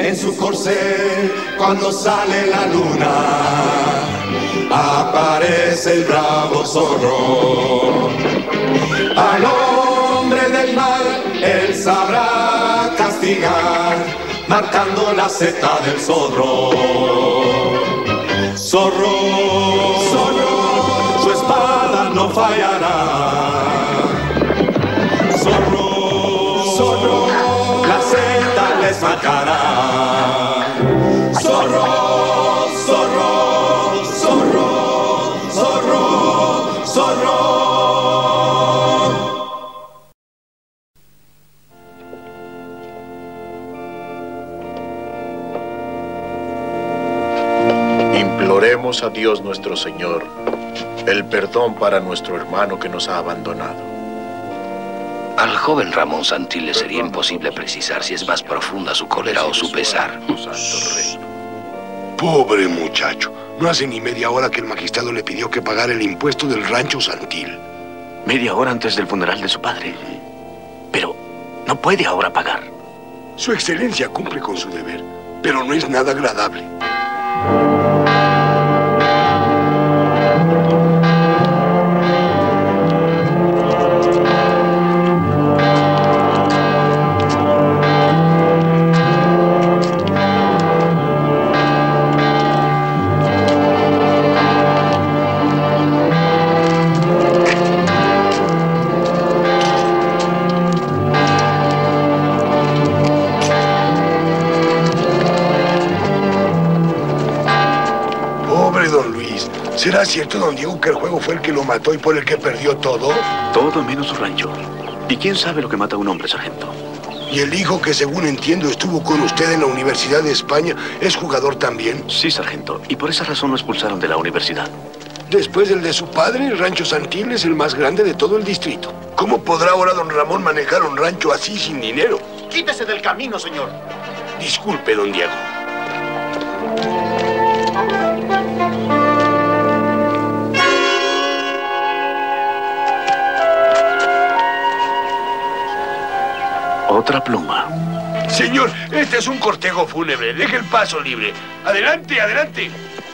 en su corcel cuando sale la luna. Aparece el bravo zorro. Al hombre del mal él sabrá castigar, marcando la seta del zorro. Zorro, zorro, su espada no fallará. Zorro, zorro, la seta les marcará. Zorro, zorro, zorro, zorro, zorro. Imploremos a Dios nuestro Señor el perdón para nuestro hermano que nos ha abandonado. Al joven Ramón Santil le sería imposible precisar si es más profunda su cólera o su pesar. Pobre muchacho. No hace ni media hora que el magistrado le pidió que pagara el impuesto del rancho Santil. Media hora antes del funeral de su padre. Pero no puede ahora pagar. Su excelencia cumple con su deber, pero no es nada agradable. ¿Será cierto, don Diego, que el juego fue el que lo mató y por el que perdió todo? Todo menos su rancho. ¿Y quién sabe lo que mata a un hombre, sargento? ¿Y el hijo que, según entiendo, estuvo con usted en la Universidad de España, es jugador también? Sí, sargento. Y por esa razón lo expulsaron de la universidad. Después del de su padre, el rancho Santil es el más grande de todo el distrito. ¿Cómo podrá ahora don Ramón manejar un rancho así sin dinero? ¡Quítese del camino, señor! Disculpe, don Diego. Otra pluma. Señor, este es un cortejo fúnebre. Deje el paso libre. Adelante, adelante.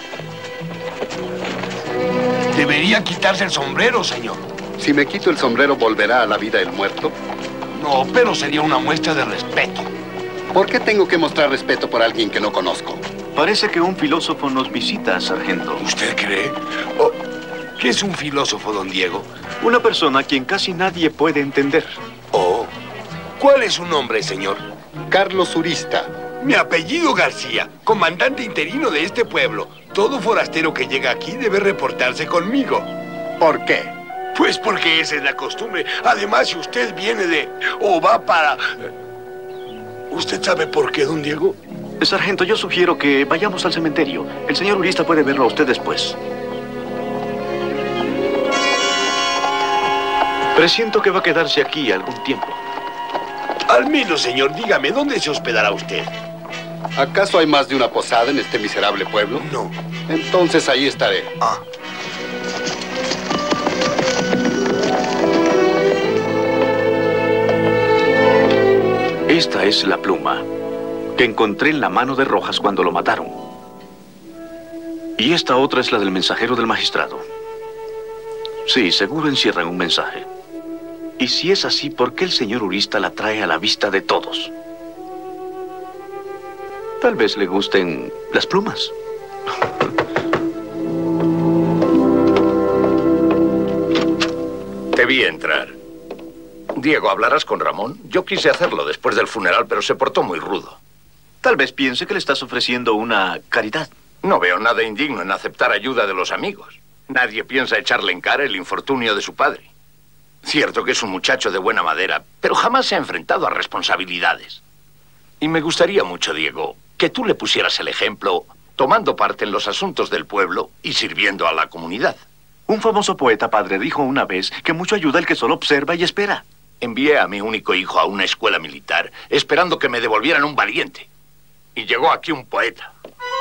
Debería quitarse el sombrero, señor. Si me quito el sombrero, ¿volverá a la vida el muerto? No, pero sería una muestra de respeto. ¿Por qué tengo que mostrar respeto por alguien que no conozco? Parece que un filósofo nos visita, sargento. ¿Usted cree? Oh, ¿qué es un filósofo, don Diego? Una persona a quien casi nadie puede entender. Oh. ¿Cuál es su nombre, señor? Carlos Urista. Mi apellido García, comandante interino de este pueblo. Todo forastero que llega aquí debe reportarse conmigo. ¿Por qué? Pues porque esa es la costumbre. Además, si usted viene de... o va para... ¿Usted sabe por qué, don Diego? Sargento, yo sugiero que vayamos al cementerio. El señor Urista puede verlo a usted después. Presiento que va a quedarse aquí algún tiempo. Al menos, señor, dígame, ¿dónde se hospedará usted? ¿Acaso hay más de una posada en este miserable pueblo? No. Entonces ahí estaré. Ah. Esta es la pluma que encontré en la mano de Rojas cuando lo mataron. Y esta otra es la del mensajero del magistrado. Sí, seguro encierran un mensaje. Y si es así, ¿por qué el señor Urista la trae a la vista de todos? Tal vez le gusten las plumas. Te vi entrar. Diego, ¿hablarás con Ramón? Yo quise hacerlo después del funeral, pero se portó muy rudo. Tal vez piense que le estás ofreciendo una caridad. No veo nada indigno en aceptar ayuda de los amigos. Nadie piensa echarle en cara el infortunio de su padre. Cierto que es un muchacho de buena madera, pero jamás se ha enfrentado a responsabilidades. Y me gustaría mucho, Diego, que tú le pusieras el ejemplo, tomando parte en los asuntos del pueblo y sirviendo a la comunidad. Un famoso poeta, padre, dijo una vez que mucho ayuda el que solo observa y espera. Envié a mi único hijo a una escuela militar, esperando que me devolvieran un valiente. Y llegó aquí un poeta.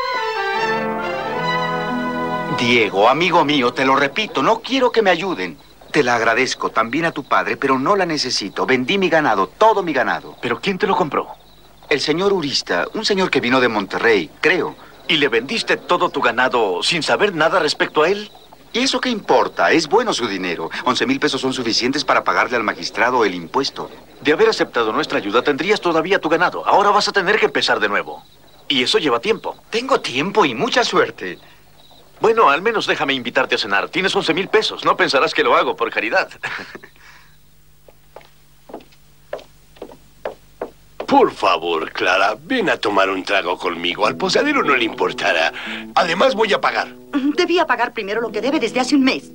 Diego, amigo mío, te lo repito, no quiero que me ayuden. Te la agradezco, también a tu padre, pero no la necesito. Vendí mi ganado, todo mi ganado. ¿Pero quién te lo compró? El señor Urista, un señor que vino de Monterrey, creo. ¿Y le vendiste todo tu ganado sin saber nada respecto a él? ¿Y eso qué importa? Es bueno su dinero. 11,000 pesos son suficientes para pagarle al magistrado el impuesto. De haber aceptado nuestra ayuda, tendrías todavía tu ganado. Ahora vas a tener que empezar de nuevo. Y eso lleva tiempo. Tengo tiempo y mucha suerte. Bueno, al menos déjame invitarte a cenar. Tienes 11,000 pesos. No pensarás que lo hago por caridad. Por favor, Clara, ven a tomar un trago conmigo. Al posadero no le importará. Además, voy a pagar. Debía pagar primero lo que debe desde hace un mes.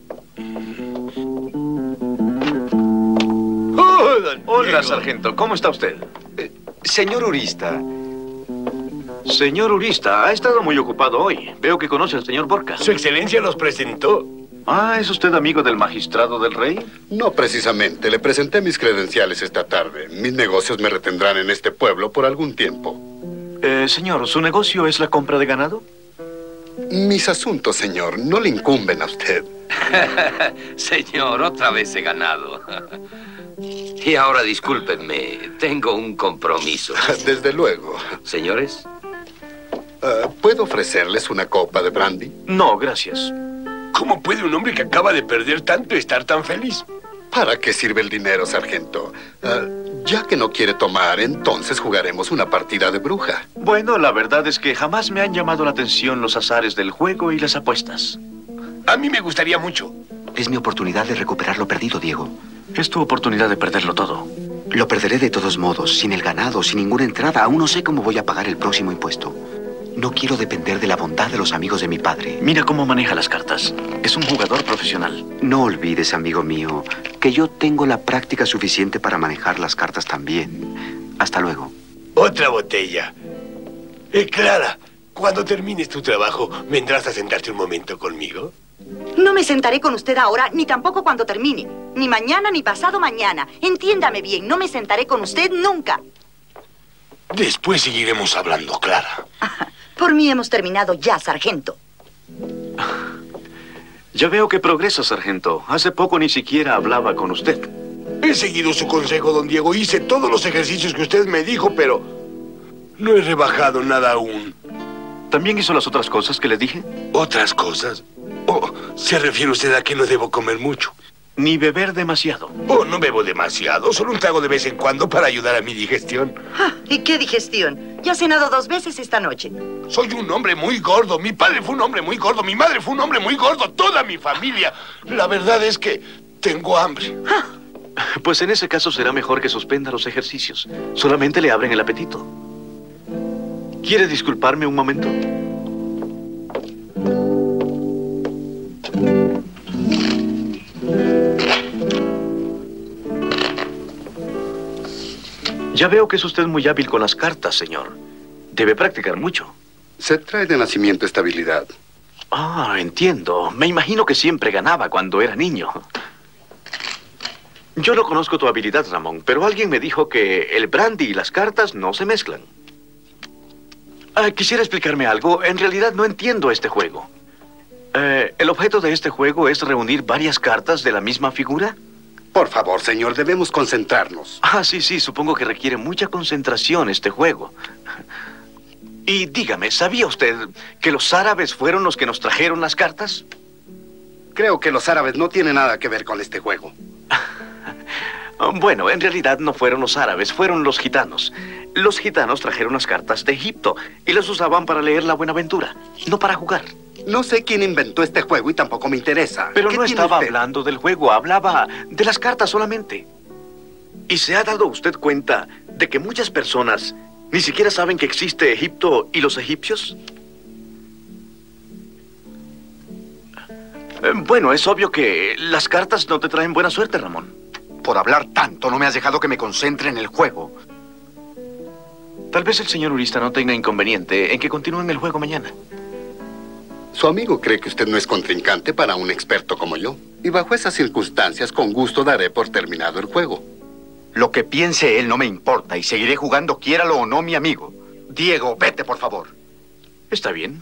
Hola, sargento. ¿Cómo está usted? Señor Urista. Señor Urista, ha estado muy ocupado hoy. Veo que conoce al señor Borca. Su excelencia los presentó. Ah, ¿es usted amigo del magistrado del rey? No precisamente. Le presenté mis credenciales esta tarde. Mis negocios me retendrán en este pueblo por algún tiempo. Señor, ¿su negocio es la compra de ganado? Mis asuntos, señor, no le incumben a usted. Señor, otra vez he ganado. Y ahora discúlpenme, tengo un compromiso. Desde luego. Señores. ¿Puedo ofrecerles una copa de brandy? No, gracias. ¿Cómo puede un hombre que acaba de perder tanto estar tan feliz? ¿Para qué sirve el dinero, sargento? Ya que no quiere tomar, entonces jugaremos una partida de bruja. Bueno, la verdad es que jamás me han llamado la atención los azares del juego y las apuestas. A mí me gustaría mucho. Es mi oportunidad de recuperar lo perdido, Diego. Es tu oportunidad de perderlo todo. Lo perderé de todos modos, sin el ganado, sin ninguna entrada. Aún no sé cómo voy a pagar el próximo impuesto. No quiero depender de la bondad de los amigos de mi padre. Mira cómo maneja las cartas. Es un jugador profesional. No olvides, amigo mío, que yo tengo la práctica suficiente para manejar las cartas también. Hasta luego. Otra botella. Clara, cuando termines tu trabajo, ¿vendrás a sentarte un momento conmigo? No me sentaré con usted ahora, ni tampoco cuando termine. Ni mañana, ni pasado mañana. Entiéndame bien, no me sentaré con usted nunca. Después seguiremos hablando, Clara. Por mí hemos terminado ya, sargento. Ya veo que progresa, sargento. Hace poco ni siquiera hablaba con usted. He seguido su consejo, don Diego. Hice todos los ejercicios que usted me dijo, pero no he rebajado nada aún. ¿También hizo las otras cosas que le dije? ¿Otras cosas? Oh, ¿se refiere usted a que no debo comer mucho? Ni beber demasiado. Oh, no bebo demasiado. Solo un trago de vez en cuando para ayudar a mi digestión. ¿Y qué digestión? Ya he cenado 2 veces esta noche. Soy un hombre muy gordo. Mi padre fue un hombre muy gordo. Mi madre fue un hombre muy gordo. Toda mi familia. La verdad es que tengo hambre. Pues en ese caso será mejor que suspenda los ejercicios. Solamente le abren el apetito. ¿Quiere disculparme un momento? Ya veo que es usted muy hábil con las cartas, señor. Debe practicar mucho. Se trae de nacimiento estabilidad. Ah, entiendo. Me imagino que siempre ganaba cuando era niño. Yo no conozco tu habilidad, Ramón, pero alguien me dijo que el brandy y las cartas no se mezclan. Quisiera explicarme algo. En realidad no entiendo este juego. ¿El objeto de este juego es reunir varias cartas de la misma figura? Por favor, señor, debemos concentrarnos. Sí, supongo que requiere mucha concentración este juego. Y dígame, ¿sabía usted que los árabes fueron los que nos trajeron las cartas? Creo que los árabes no tienen nada que ver con este juego. Bueno, en realidad no fueron los árabes, fueron los gitanos. Los gitanos trajeron las cartas de Egipto y las usaban para leer la Buenaventura, no para jugar. No sé quién inventó este juego y tampoco me interesa. Pero no estaba hablando del juego, hablaba de las cartas solamente. ¿Y se ha dado usted cuenta de que muchas personas ni siquiera saben que existe Egipto y los egipcios? Bueno, es obvio que las cartas no te traen buena suerte, Ramón. Por hablar tanto, no me has dejado que me concentre en el juego. Tal vez el señor Urista no tenga inconveniente en que continúen el juego mañana. Su amigo cree que usted no es contrincante para un experto como yo. Y bajo esas circunstancias, con gusto daré por terminado el juego. Lo que piense él no me importa y seguiré jugando, quiéralo o no, mi amigo. Diego, vete, por favor. Está bien.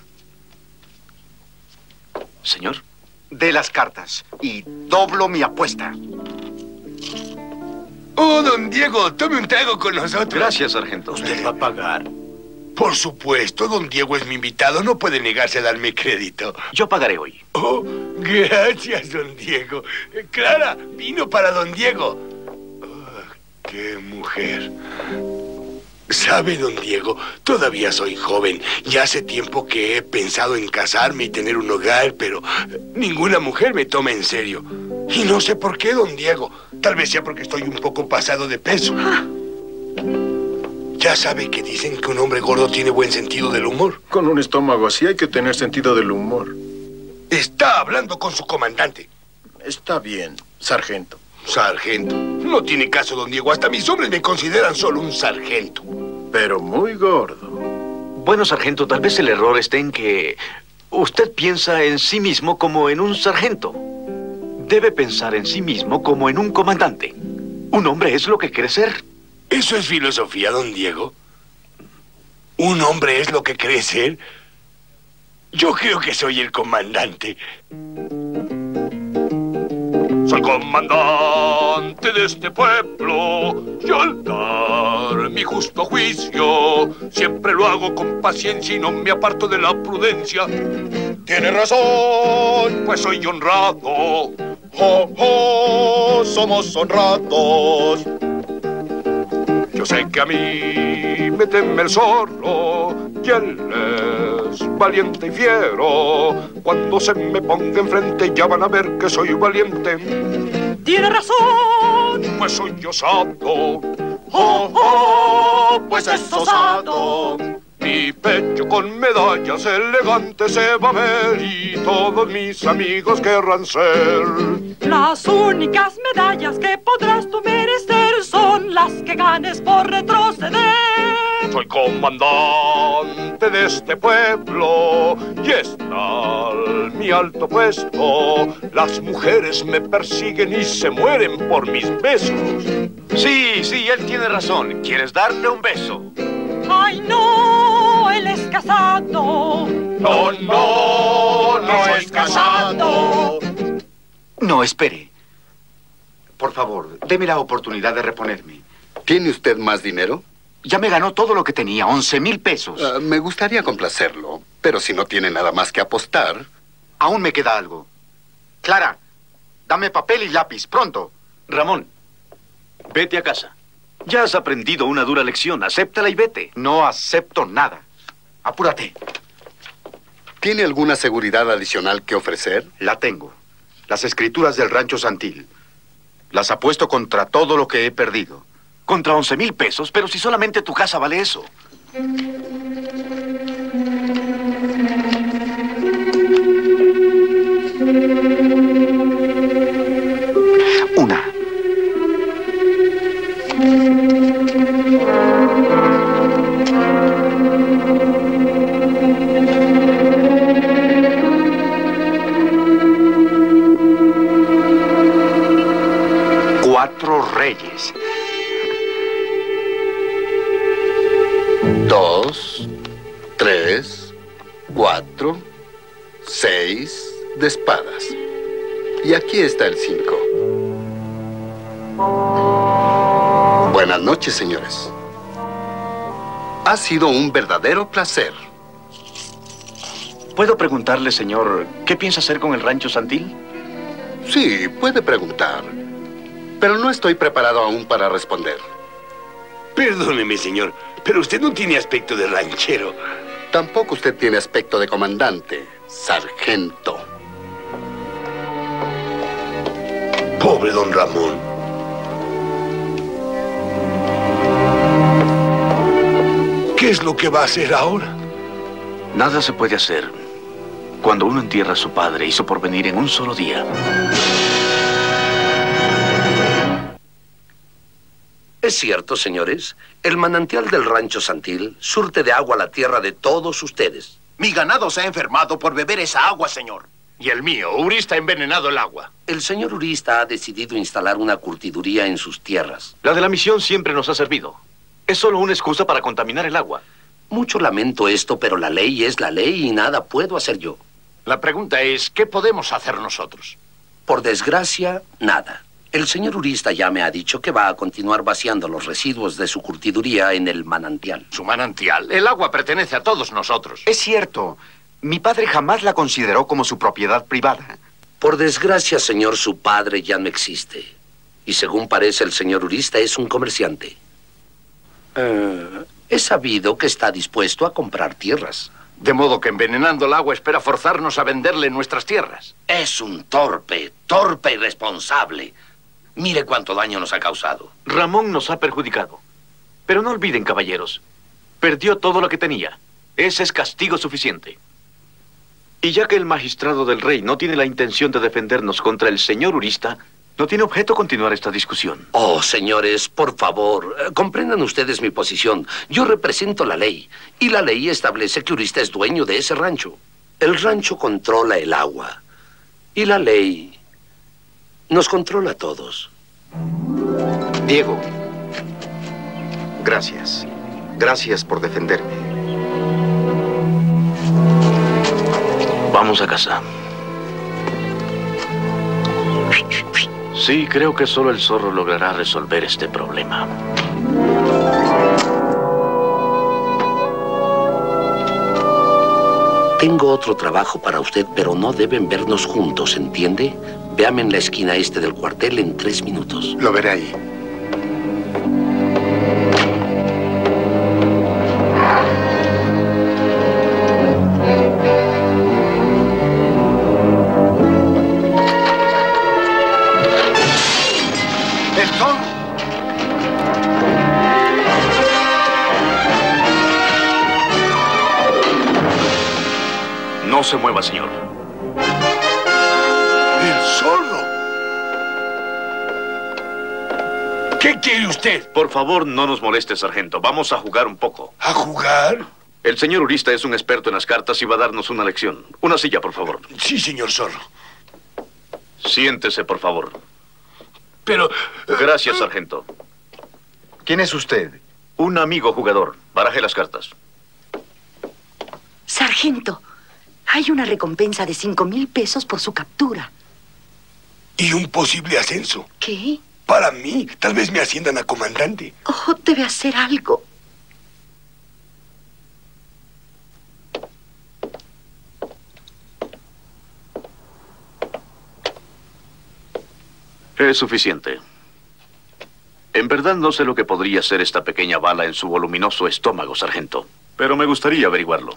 Señor. De las cartas y doblo mi apuesta. Oh, don Diego, tome un trago con nosotros. Gracias, sargento. ¿Usted va a pagar? Por supuesto, don Diego es mi invitado. No puede negarse a darme crédito. Yo pagaré hoy. Oh, gracias, don Diego. Clara, vino para don Diego. Oh, qué mujer. ¿Sabe, don Diego? Todavía soy joven. Ya hace tiempo que he pensado en casarme y tener un hogar, pero ninguna mujer me toma en serio. Y no sé por qué, don Diego. Tal vez sea porque estoy un poco pasado de peso. Ya sabe que dicen que un hombre gordo tiene buen sentido del humor. Con un estómago así hay que tener sentido del humor. Está hablando con su comandante. Está bien, sargento. Sargento. No tiene caso, don Diego. Hasta mis hombres me consideran solo un sargento. Pero muy gordo. Bueno, sargento, tal vez el error esté en que usted piensa en sí mismo como en un sargento. Debe pensar en sí mismo como en un comandante. Un hombre es lo que quiere ser. ¿Eso es filosofía, don Diego? ¿Un hombre es lo que cree ser? Yo creo que soy el comandante. Soy comandante de este pueblo y al dar mi justo juicio siempre lo hago con paciencia y no me aparto de la prudencia. Tiene razón, Pues soy honrado. somos honrados. Yo sé que a mí me teme el zorro y él es valiente y fiero. Cuando se me ponga enfrente ya van a ver que soy valiente. Tiene razón. Pues soy osado. Pues es osado. Mi pecho con medallas elegantes se va a ver y todos mis amigos querrán ser. Las únicas medallas que podrás tú merecer son las que ganes por retroceder. Soy comandante de este pueblo y está mi alto puesto. Las mujeres me persiguen y se mueren por mis besos. Sí, sí, él tiene razón. ¿Quieres darle un beso? Ay, no, él es casado. No es casado. No, espere. Por favor, deme la oportunidad de reponerme. ¿Tiene usted más dinero? Ya me ganó todo lo que tenía, 11,000 pesos. Me gustaría complacerlo, pero si no tiene nada más que apostar... Aún me queda algo. Clara, dame papel y lápiz, pronto. Ramón, vete a casa. Ya has aprendido una dura lección. Acéptala y vete. No acepto nada. Apúrate. ¿Tiene alguna seguridad adicional que ofrecer? La tengo. Las escrituras del Rancho Santil. Las apuesto contra todo lo que he perdido. Contra 11,000 pesos, pero si solamente tu casa vale eso. Una. Cuatro reyes. 2, 3, 4, 6 de espadas. Y aquí está el 5. Buenas noches, señores. Ha sido un verdadero placer. ¿Puedo preguntarle, señor, qué piensa hacer con el Rancho Santil? Sí, puede preguntar. Pero no estoy preparado aún para responder. Perdóneme, señor, pero usted no tiene aspecto de ranchero. Tampoco usted tiene aspecto de comandante, sargento. Pobre don Ramón. ¿Qué es lo que va a hacer ahora? Nada se puede hacer cuando uno entierra a su padre y su porvenir en un solo día. Es cierto, señores, el manantial del Rancho Santil surte de agua la tierra de todos ustedes. Mi ganado se ha enfermado por beber esa agua, señor. Y el mío, Urista ha envenenado el agua. El señor Urista ha decidido instalar una curtiduría en sus tierras. La de la misión siempre nos ha servido. Es solo una excusa para contaminar el agua. Mucho lamento esto, pero la ley es la ley y nada puedo hacer yo. La pregunta es, ¿qué podemos hacer nosotros? Por desgracia, nada. El señor Urista ya me ha dicho que va a continuar vaciando los residuos de su curtiduría en el manantial. ¿Su manantial? El agua pertenece a todos nosotros. Es cierto. Mi padre jamás la consideró como su propiedad privada. Por desgracia, señor, su padre ya no existe. Y según parece, el señor Urista es un comerciante. He sabido que está dispuesto a comprar tierras. De modo que envenenando el agua espera forzarnos a venderle nuestras tierras. Es un torpe irresponsable. Mire cuánto daño nos ha causado. Ramón nos ha perjudicado. Pero no olviden, caballeros, perdió todo lo que tenía. Ese es castigo suficiente. Y ya que el magistrado del rey no tiene la intención de defendernos contra el señor Urista, no tiene objeto continuar esta discusión. Oh, señores, por favor, comprendan ustedes mi posición. Yo represento la ley, y la ley establece que Urista es dueño de ese rancho. El rancho controla el agua, y la ley nos controla a todos. Diego, gracias. Gracias por defenderme. Vamos a casa. Sí, creo que solo el zorro logrará resolver este problema. Tengo otro trabajo para usted, pero no deben vernos juntos, ¿entiende? Véame en la esquina este del cuartel en 3 minutos. Lo veré ahí. ¡El zorro! No se mueva, señor. ¡El zorro! ¿Qué quiere usted? Por favor, no nos moleste, sargento. Vamos a jugar un poco. ¿A jugar? El señor Urista es un experto en las cartas y va a darnos una lección. Una silla, por favor. Sí, señor zorro. Siéntese, por favor. Pero... Gracias, sargento. ¿Quién es usted? Un amigo jugador. Baraje las cartas. Sargento, hay una recompensa de 5,000 pesos por su captura. ¿Y un posible ascenso? ¿Qué? Para mí, tal vez me asciendan a comandante. Oh, debe hacer algo. Es suficiente. En verdad no sé lo que podría ser esta pequeña bala en su voluminoso estómago, sargento. Pero me gustaría averiguarlo.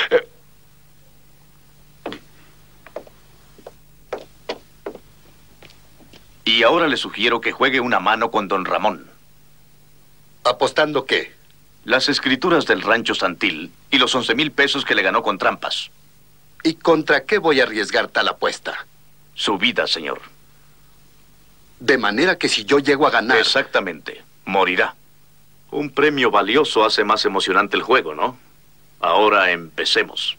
Y ahora le sugiero que juegue una mano con don Ramón. ¿Apostando qué? Las escrituras del rancho Santil y los 11,000 pesos que le ganó con trampas. ¿Y contra qué voy a arriesgar tal apuesta? Su vida, señor. De manera que si yo llego a ganar... Exactamente. Morirá. Un premio valioso hace más emocionante el juego, ¿no? Ahora empecemos.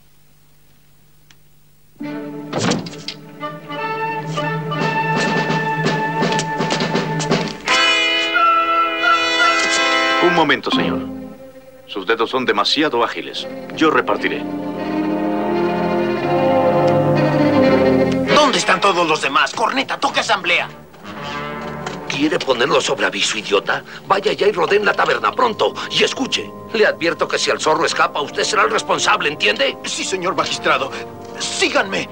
Un momento, señor. Sus dedos son demasiado ágiles. Yo repartiré. ¿Dónde están todos los demás? Corneta, toca asamblea. ¿Quiere ponerlo sobre aviso, idiota? Vaya ya y rodeen la taberna pronto. Y escuche, le advierto que si el zorro escapa, usted será el responsable, ¿entiende? Sí, señor magistrado. Síganme.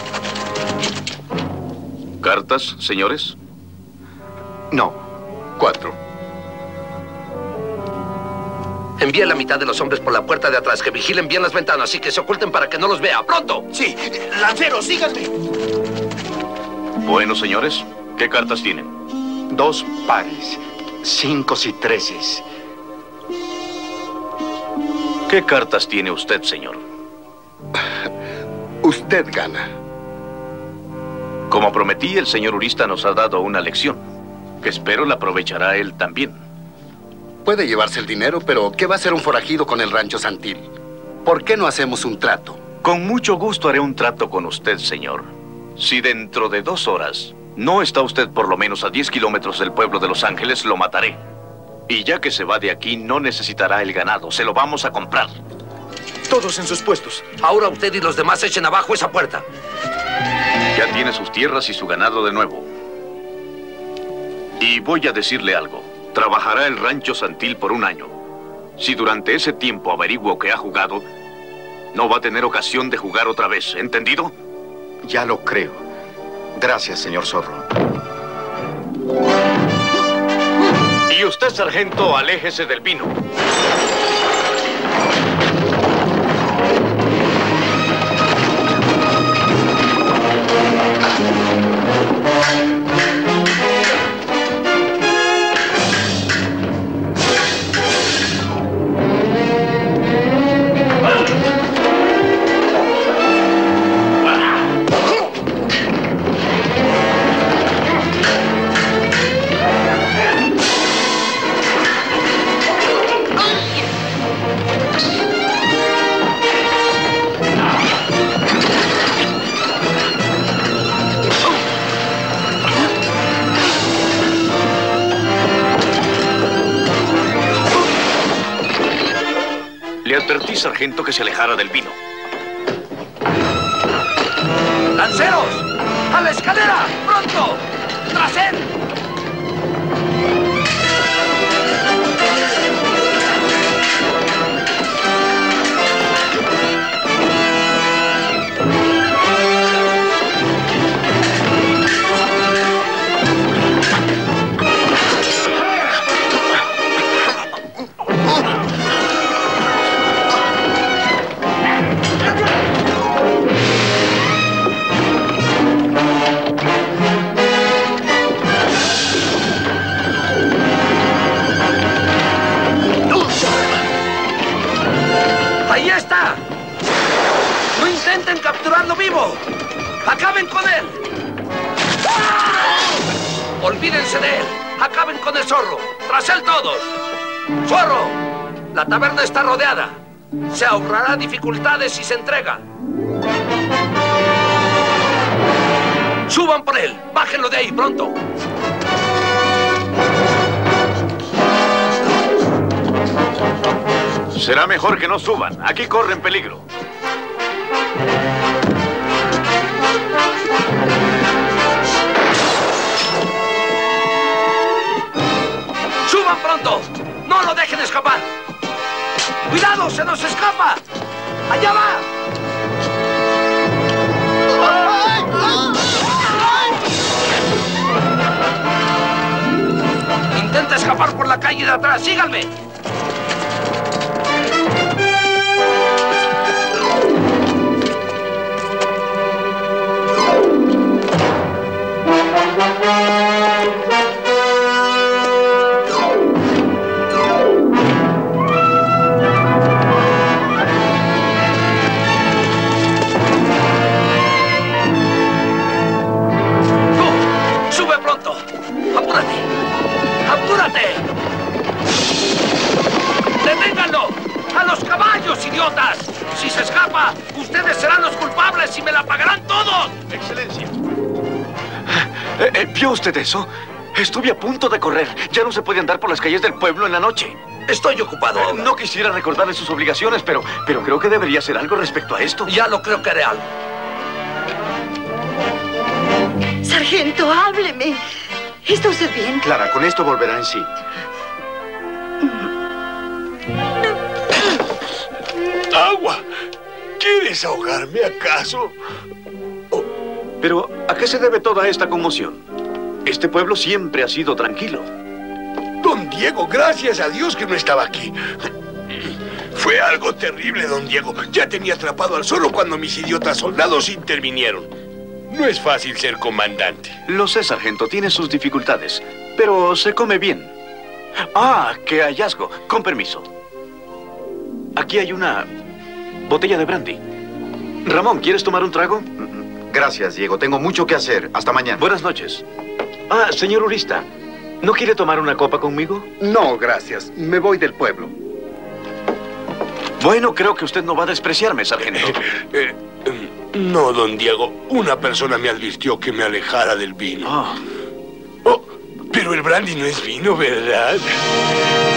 ¿Cartas, señores? No. 4. Envíe la mitad de los hombres por la puerta de atrás, que vigilen bien las ventanas y que se oculten para que no los vea. ¡Pronto! Sí, lanceros, síganme. Bueno, señores, ¿qué cartas tienen? 2 pares, 5 y 13. ¿Qué cartas tiene usted, señor? Usted gana. Como prometí, el señor Urista nos ha dado una lección, que espero la aprovechará él también. Puede llevarse el dinero, pero ¿qué va a hacer un forajido con el rancho Santil? ¿Por qué no hacemos un trato? Con mucho gusto haré un trato con usted, señor. Si dentro de 2 horas no está usted por lo menos a 10 kilómetros del pueblo de Los Ángeles, lo mataré. Y ya que se va de aquí, no necesitará el ganado. Se lo vamos a comprar. Todos en sus puestos. Ahora usted y los demás echen abajo esa puerta. Ya tiene sus tierras y su ganado de nuevo. Y voy a decirle algo. Trabajará el rancho Santil por 1 año. Si durante ese tiempo averiguo que ha jugado, no va a tener ocasión de jugar otra vez. ¿Entendido? Ya lo creo. Gracias, señor Zorro. Y usted, sargento, aléjese del vino. Le advertí, sargento, que se alejara del vino. ¡Lanceros! ¡A la escalera! ¡Pronto! ¡Tras él! ¡Ahí está! ¡No intenten capturarlo vivo! ¡Acaben con él! ¡Olvídense de él! ¡Acaben con el zorro! ¡Tras él todos! ¡Zorro! La taberna está rodeada. Se ahorrará dificultades si se entrega. ¡Suban por él! ¡Bájenlo de ahí, pronto! Será mejor que no suban. Aquí corren peligro. ¡Suban pronto! ¡No lo dejen escapar! ¡Cuidado! ¡Se nos escapa! ¡Allá va! Intenta escapar por la calle de atrás. ¡Síganme! ¡Sube pronto! ¡Apúrate! ¡Apúrate! ¡Deténganlo! ¡A los caballos, idiotas! Si se escapa, ustedes serán los culpables y me la pagarán todos. Excelencia. ¿Vio usted eso? Estuve a punto de correr. Ya no se puede andar por las calles del pueblo en la noche. Estoy ocupado ahora. No quisiera recordarle sus obligaciones, pero creo que debería hacer algo respecto a esto. Ya lo creo que haré algo. Sargento, hábleme. ¿Está usted bien? Clara, con esto volverá en sí. ¡Agua! ¿Quieres ahogarme acaso? Pero, ¿a qué se debe toda esta conmoción? Este pueblo siempre ha sido tranquilo. Don Diego, gracias a Dios que no estaba aquí. Fue algo terrible, don Diego. Ya tenía atrapado al zorro cuando mis idiotas soldados intervinieron. No es fácil ser comandante. Lo sé, sargento, tiene sus dificultades, pero se come bien. ¡Ah, qué hallazgo! Con permiso. Aquí hay una botella de brandy. Ramón, ¿quieres tomar un trago? Gracias, Diego. Tengo mucho que hacer. Hasta mañana. Buenas noches. Ah, señor Urista, ¿no quiere tomar una copa conmigo? No, gracias. Me voy del pueblo. Bueno, creo que usted no va a despreciarme, sargento. No, don Diego. Una persona me advirtió que me alejara del vino. Oh, pero el brandy no es vino, ¿verdad?